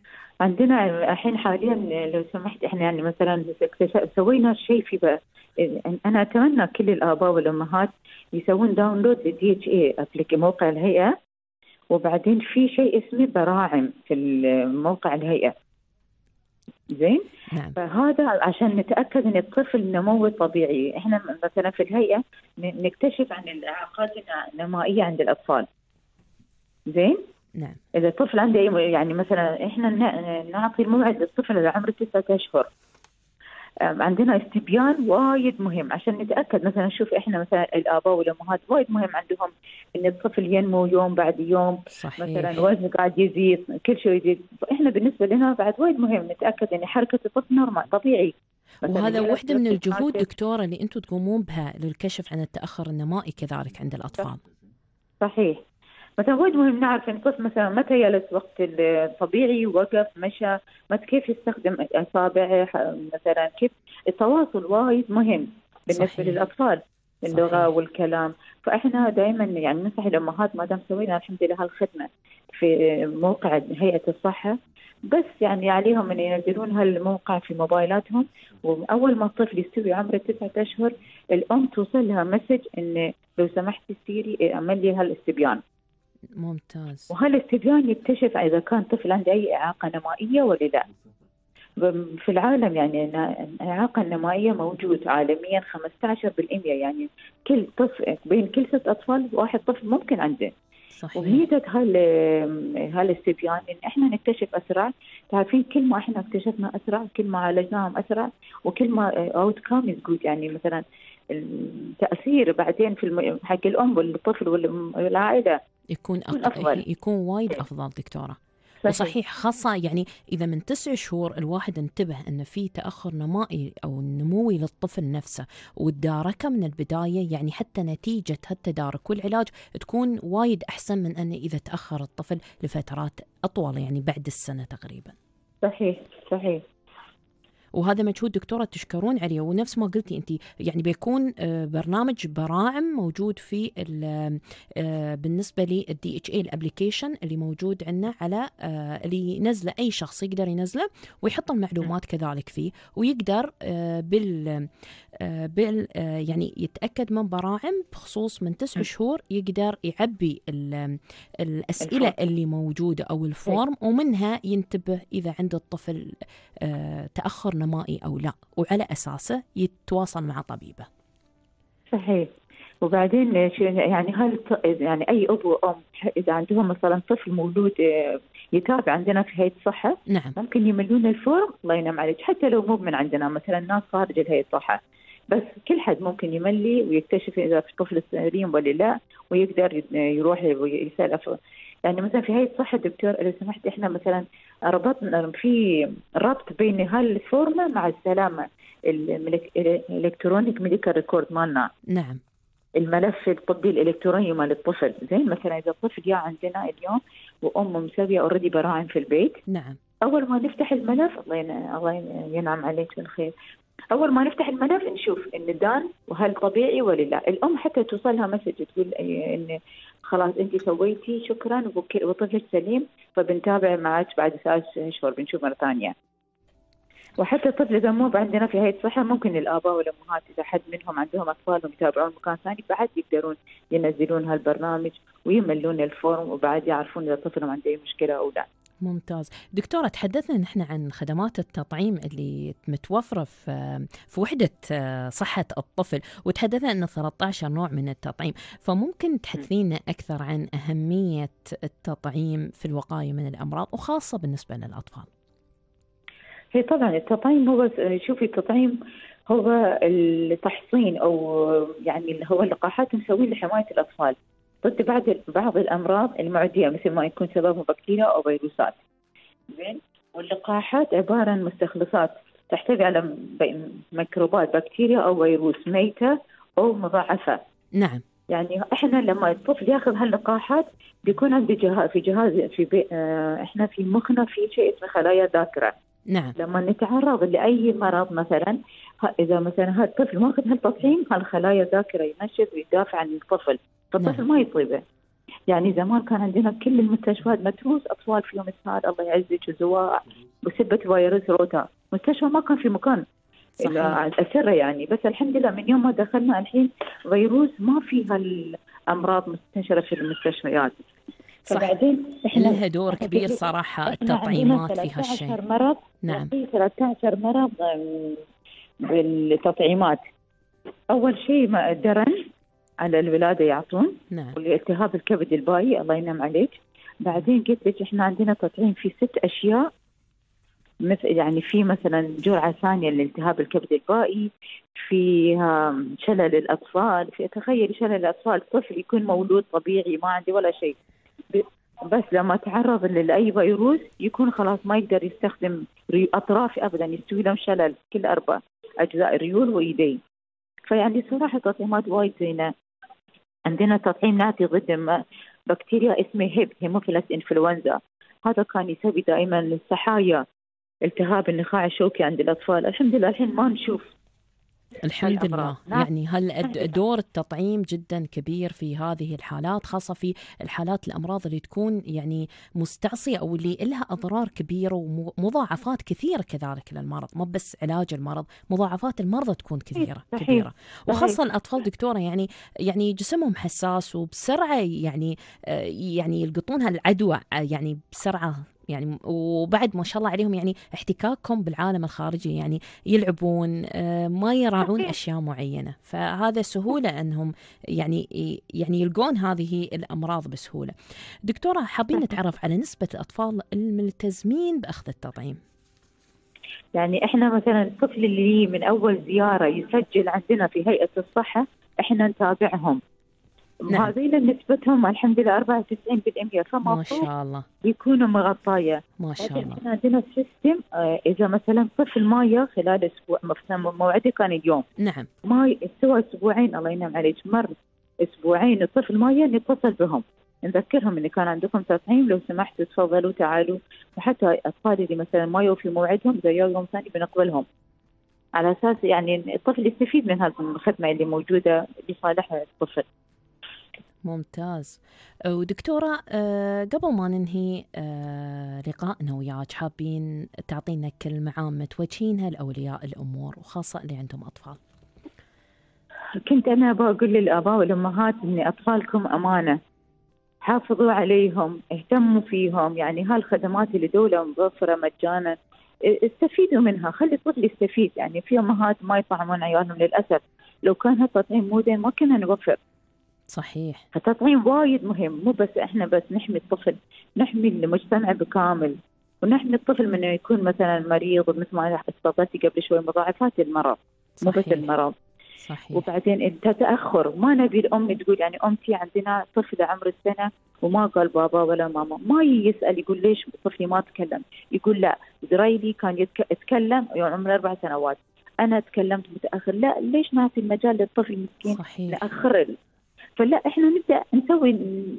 C: عندنا الحين حاليا لو سمحت احنا يعني مثلا سوينا شيء في انا اتمنى كل الاباء والامهات يسوون داونلود لDHA موقع الهيئة، وبعدين في شيء اسمه براعم في موقع الهيئة. زين.
B: نعم.
C: فهذا عشان نتأكد ان الطفل نموه طبيعي. احنا مثلا في الهيئة نكتشف عن الإعاقات النمائية عند الأطفال. زين.
B: نعم.
C: إذا الطفل عنده يعني مثلا إحنا نعطي الموعد للطفل اللي عمره 9 أشهر. عندنا استبيان وايد مهم عشان نتأكد مثلا نشوف إحنا مثلا الآباء والأمهات وايد مهم عندهم إن الطفل ينمو يوم بعد يوم.
B: صحيح.
C: مثلا وزنه قاعد يزيد كل شيء يزيد. فإحنا بالنسبة لنا بعد وايد مهم نتأكد إن حركة الطفل نورمال طبيعي.
B: وهذا واحدة من الجهود دكتورة اللي أنتم تقومون بها للكشف عن التأخر النمائي كذلك عند الأطفال.
C: صحيح. مثلا وايد مهم نعرف ان الطفل مثلا متى جلس وقت الطبيعي وقف مشى متى كيف يستخدم اصابعه مثلا كيف التواصل وايد مهم بالنسبه صحيح. للاطفال اللغه صحيح. والكلام. فاحنا دائما يعني ننصح الامهات ما دام سوينا الحمد لله هالخدمه في موقع هيئه الصحه، بس يعني عليهم ان ينزلون هالموقع في موبايلاتهم، واول ما الطفل يستوي عمره 9 أشهر الام توصل لها مسج ان لو سمحتي سيري اعمل لي هالاستبيان.
B: ممتاز.
C: وهالاستبيان يكتشف إذا كان طفل عنده أي إعاقة نمائية ولا لا. في العالم يعني الإعاقة النمائية موجود عالميا 15%، يعني كل طفل بين كل 6 أطفال 1 طفل ممكن عنده.
B: صحيح.
F: وميزة هالستبيان إن إحنا نكتشف أسرع. تعرفين كل ما إحنا اكتشفنا أسرع كل ما عالجناهم أسرع وكل ما outcome is good. يعني مثلا التأثير بعدين في حق الأم والطفل والعائلة
B: يكون
F: أفضل.
B: يكون وايد أفضل دكتورة. وصحيح، خاصة يعني إذا من 9 شهور الواحد انتبه أن في تأخر نمائي أو نموي للطفل نفسه وتداركه من البداية، يعني حتى نتيجة هالتدارك والعلاج تكون وايد أحسن من أن إذا تأخر الطفل لفترات أطول، يعني بعد السنة تقريبا.
F: صحيح صحيح.
B: وهذا مجهود دكتورة تشكرون عليه. ونفس ما قلتي أنت، يعني بيكون برنامج براعم موجود في بالنسبة لي DHA الابليكيشن اللي موجود عندنا على اللي ينزله أي شخص يقدر ينزله ويحط المعلومات كذلك فيه، ويقدر يعني يتأكد من براعم بخصوص من 9 شهور، يقدر يعبي الأسئلة اللي موجودة أو الفورم، ومنها ينتبه إذا عند الطفل تأخر نمائي أو لا، وعلى أساسه يتواصل مع طبيبه.
F: صحيح. وبعدين يعني يعني أي أب وأم إذا عندهم مثلا طفل مولود يتابع عندنا في هيئة الصحة،
B: نعم،
F: ممكن يملون الفورم. الله ينعم عليك، حتى لو مو من عندنا، مثلا ناس خارج الهيئة الصحة، بس كل حد ممكن يملي ويكتشف إذا في طفل سليم ولا لا، ويقدر يروح ويسأل. يعني مثلا في هيئة الصحة دكتور لو سمحت، إحنا مثلا ربطنا في ربط بين هالفورمة مع السلامة الإلكترونيك ميديكال ريكورد مالنا.
B: نعم،
F: الملف الطبي الإلكتروني مال الطفل. زين، مثلا إذا الطفل جاء عندنا اليوم وأمه مسوية أوريدي براعم في البيت،
B: نعم،
F: أول ما نفتح الملف، الله ينعم عليك بالخير، أول ما نفتح الملف نشوف إن دان وهل طبيعي ولا لا. الأم حتى توصلها مسج تقول إن خلاص أنت سويتي، شكرا، وطفلك سليم، فبنتابع معك بعد 3 أشهر بنشوف مرة ثانية. وحتى الطفل إذا مو عندنا في هيئة الصحة، ممكن الآباء والأمهات إذا حد منهم عندهم أطفال ويتابعون مكان ثاني، بعد يقدرون ينزلون هالبرنامج ويملون الفورم، وبعد يعرفون إذا طفلهم عنده أي مشكلة أو لا.
B: ممتاز. دكتورة، تحدثنا نحن عن خدمات التطعيم اللي متوفرة في وحدة صحة الطفل، وتحدثنا أن 13 نوع من التطعيم، فممكن تحدثينا أكثر عن أهمية التطعيم في الوقاية من الأمراض، وخاصة بالنسبة للأطفال؟
F: هي طبعا التطعيم هو، شوفي، التطعيم هو التحصين أو يعني هو اللقاحات نسويه لحماية الأطفال ضد بعض الأمراض المعدية، مثل ما يكون سببها بكتيريا أو فيروسات. زين، واللقاحات عبارة عن مستخلصات تحتوي على ميكروبات، بكتيريا أو فيروس ميتة أو مضاعفة.
B: نعم.
F: يعني إحنا لما الطفل يأخذ هاللقاحات بيكون عنده إحنا في مخنا في شيء اسمه خلايا ذاكرة.
B: نعم.
F: لما نتعرض لأي مرض مثلا، إذا مثلا هذا الطفل ما أخذ هالتطعيم، هالخلايا ذاكرة ينشط ويدافع عن الطفل، فالطفل ما يصيبه. يعني زمان كان عندنا كل المستشفيات متروس أطفال فيهم إسهال، الله يعزك، وزواع بسبة فيروس روتا، مستشفى ما كان في مكان أسره يعني. بس الحمد لله من يوم ما دخلنا الحين فيروس ما فيها الأمراض منتشرة في المستشفيات. فبعدين
B: لها دور كبير صراحة التطعيمات في هالشيء.
F: 13 مرض.
B: نعم.
F: 13 مرض بالتطعيمات. أول شيء الدرن على الولادة يعطون.
B: نعم. الحمد لله. يعني دور التطعيم جدا كبير في هذه الحالات، خاصة في الحالات الأمراض اللي تكون يعني مستعصية أو اللي لها أضرار كبيرة ومضاعفات كثيرة كذلك للمرض، مو بس علاج المرض، مضاعفات المرض تكون كبيرة. وخاصة الأطفال دكتورة، يعني جسمهم حساس وبسرعة يعني يلقطونها العدوى يعني بسرعة يعني وبعد ما شاء الله عليهم يعني احتكاكهم بالعالم الخارجي، يعني يلعبون ما يراعون أشياء معينة، فهذا سهولة أنهم يعني يلقون هذه الأمراض بسهولة. دكتورة، حابين نتعرف على نسبة الأطفال الملتزمين بأخذ التطعيم.
F: يعني احنا مثلا الطفل اللي من اول زياره يسجل عندنا في هيئه الصحه احنا نتابعهم.
B: نعم.
F: هذين نسبتهم الحمد لله 94%،
B: ما شاء الله
F: يكونوا مغطايه.
B: ما شاء الله.
F: احنا عندنا سيستم، اذا مثلا طفل ما خلال اسبوع، مثلا موعده كان اليوم،
B: نعم،
F: ما سوى اسبوعين، الله ينعم عليك، مر اسبوعين الطفل ما نتصل بهم نذكرهم ان كان عندكم تطعيم، لو سمحتوا تفضلوا تعالوا. وحتى الاطفال اللي مثلا ما يوفي موعدهم اذا يوم ثاني بنقبلهم، على اساس يعني الطفل يستفيد من هذه الخدمه اللي موجوده لصالح الطفل.
B: ممتاز. ودكتورة، قبل ما ننهي لقائنا وياك، حابين تعطينا كلمة عامة توجهينها لأولياء الأمور وخاصة اللي عندهم أطفال.
F: كنت أنا بقول للآباء والأمهات إن أطفالكم أمانة، حافظوا عليهم، اهتموا فيهم. يعني هالخدمات اللي دولة موفرة مجانا استفيدوا منها، خلي الطفل يستفيد. يعني في أمهات ما يطعمون عيالهم للأسف، لو كان هالتطعيم مو زين ما كنا نوفر.
B: صحيح.
F: التطعيم وايد مهم، مو بس احنا بس نحمي الطفل، نحمي المجتمع بكامل، ونحمي الطفل من انه يكون مثلا مريض، مثل ما استفدتي قبل شوي مضاعفات المرض. مو بس المرض.
B: صحيح.
F: وبعدين انت تاخر، ما نبي الام تقول يعني امتي عندنا طفل عمر السنه وما قال بابا ولا ماما، ما يسال يقول ليش طفلي ما تكلم، يقول لا زرايلي كان يتكلم عمره 4 سنوات، انا تكلمت متاخر، لا ليش نعطي المجال للطفل المسكين؟
B: صحيح.
F: ناخر. فلا احنا نبدا نسوي،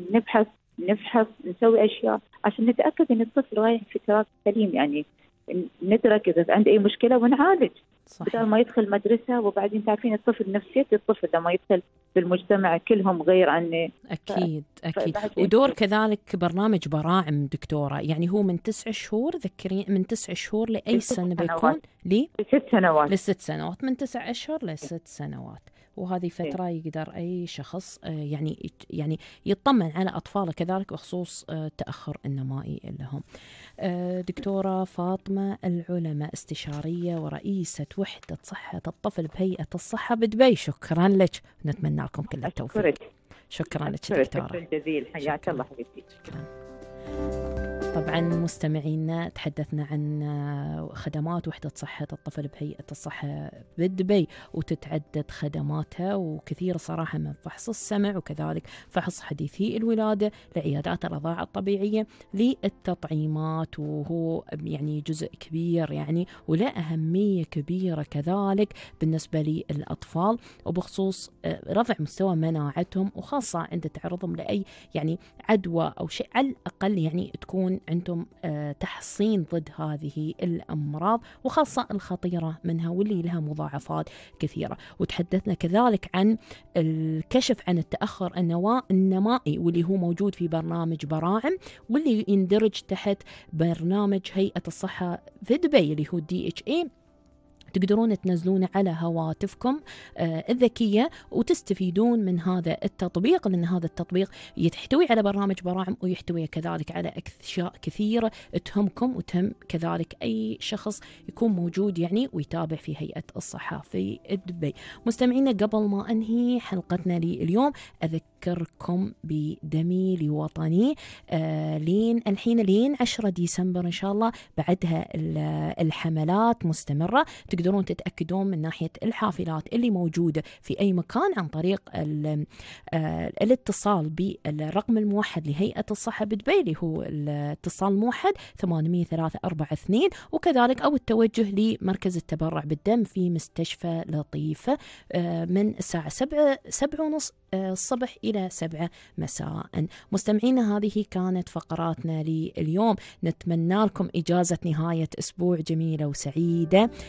F: نفحص نسوي اشياء عشان نتاكد ان الطفل رايح في تراك سليم. يعني ندرك اذا عنده اي مشكله ونعالج.
B: صحيح.
F: بدل ما يدخل مدرسه وبعدين تعرفين الطفل، نفسيه الطفل لما يدخل بالمجتمع كلهم غير عنه.
B: اكيد اكيد. ودور كذلك برنامج براعم دكتوره، يعني هو من 9 شهور، ذكرين من 9 شهور لاي سنه بيكون؟ ل
F: 6 سنوات.
B: ل6 سنوات، من 9 أشهر ل6 سنوات. وهذه فترة يقدر أي شخص يعني يطمن على أطفاله كذلك بخصوص التأخر النمائي لهم. دكتورة فاطمة العلماء، استشارية ورئيسة وحدة صحة الطفل بهيئة الصحة بدبي، شكرا لك، نتمنى لكم كل التوفيق. شكرا لك دكتورة.
F: شكرا جزيلا، حياك الله حبيبتي.
B: طبعا مستمعينا، تحدثنا عن خدمات وحدة صحة الطفل بهيئة الصحة بدبي، وتتعدد خدماتها وكثير صراحة، من فحص السمع وكذلك فحص حديثي الولادة لعيادات الرضاعة الطبيعية للتطعيمات، وهو يعني جزء كبير يعني وله أهمية كبيرة كذلك بالنسبة للأطفال، وبخصوص رفع مستوى مناعتهم، وخاصة عند تعرضهم لأي يعني عدوى أو شيء، على الأقل يعني تكون عندهم تحصين ضد هذه الأمراض، وخاصة الخطيرة منها واللي لها مضاعفات كثيرة. وتحدثنا كذلك عن الكشف عن التأخر النمائي، واللي هو موجود في برنامج براعم، واللي يندرج تحت برنامج هيئة الصحة في دبي اللي هو DHA. تقدرون تنزلونه على هواتفكم الذكية وتستفيدون من هذا التطبيق، لأن هذا التطبيق يحتوي على برنامج براعم، ويحتوي كذلك على أشياء كثيرة تهمكم وتهم كذلك أي شخص يكون موجود يعني ويتابع في هيئة الصحة في دبي. مستمعينا، قبل ما أنهي حلقتنا لليوم أذكركم بدمي لوطني لين الحين، لين 10 ديسمبر إن شاء الله، بعدها الحملات مستمرة. تقدرون تتأكدون من ناحية الحافلات اللي موجودة في أي مكان عن طريق الاتصال بالرقم الموحد لهيئة الصحة بدبي، اللي هو الاتصال الموحد 80342، وكذلك أو التوجه لمركز التبرع بالدم في مستشفى لطيفة من الساعة 7:30 الصبح إلى 7 مساء. مستمعينا، هذه كانت فقراتنا لليوم، نتمنى لكم إجازة نهاية أسبوع جميلة وسعيدة في هذه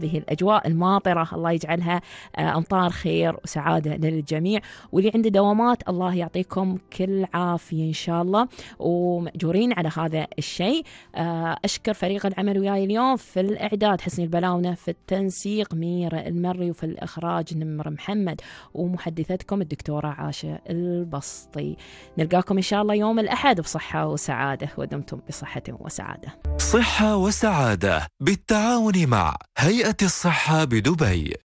B: هذه الأجواء الماطرة الله يجعلها أمطار خير وسعادة للجميع. واللي عنده دوامات الله يعطيكم كل عافية إن شاء الله، ومأجورين على هذا الشيء. أشكر فريق العمل وياي اليوم في الإعداد حسني البلاونة، في التنسيق ميرة المري، وفي الإخراج نمر محمد، ومحدثتكم الدكتورة عاشة البسطي. نلقاكم إن شاء الله يوم الأحد بصحة وسعادة، ودمتم بصحة وسعادة.
G: صحة وسعادة بالتعاون مع هيئة الصحة بدبي.